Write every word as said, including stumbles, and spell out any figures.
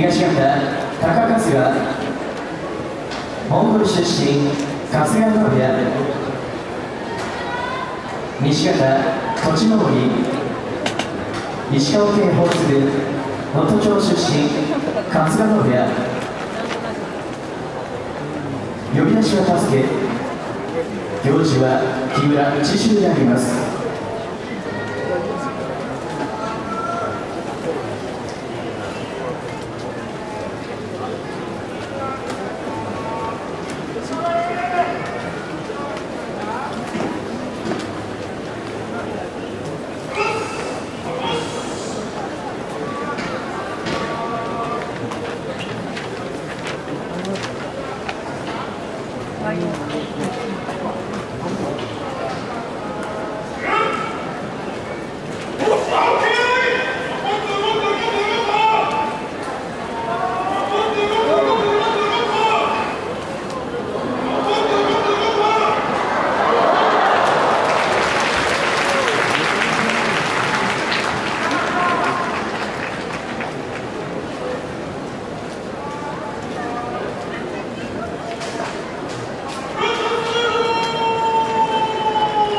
東方高春日、モンゴル出身春日野部屋。西方栃森、石川県法津郡能登町出身春日野部屋。呼び出しは助け、行事は木村知州であります。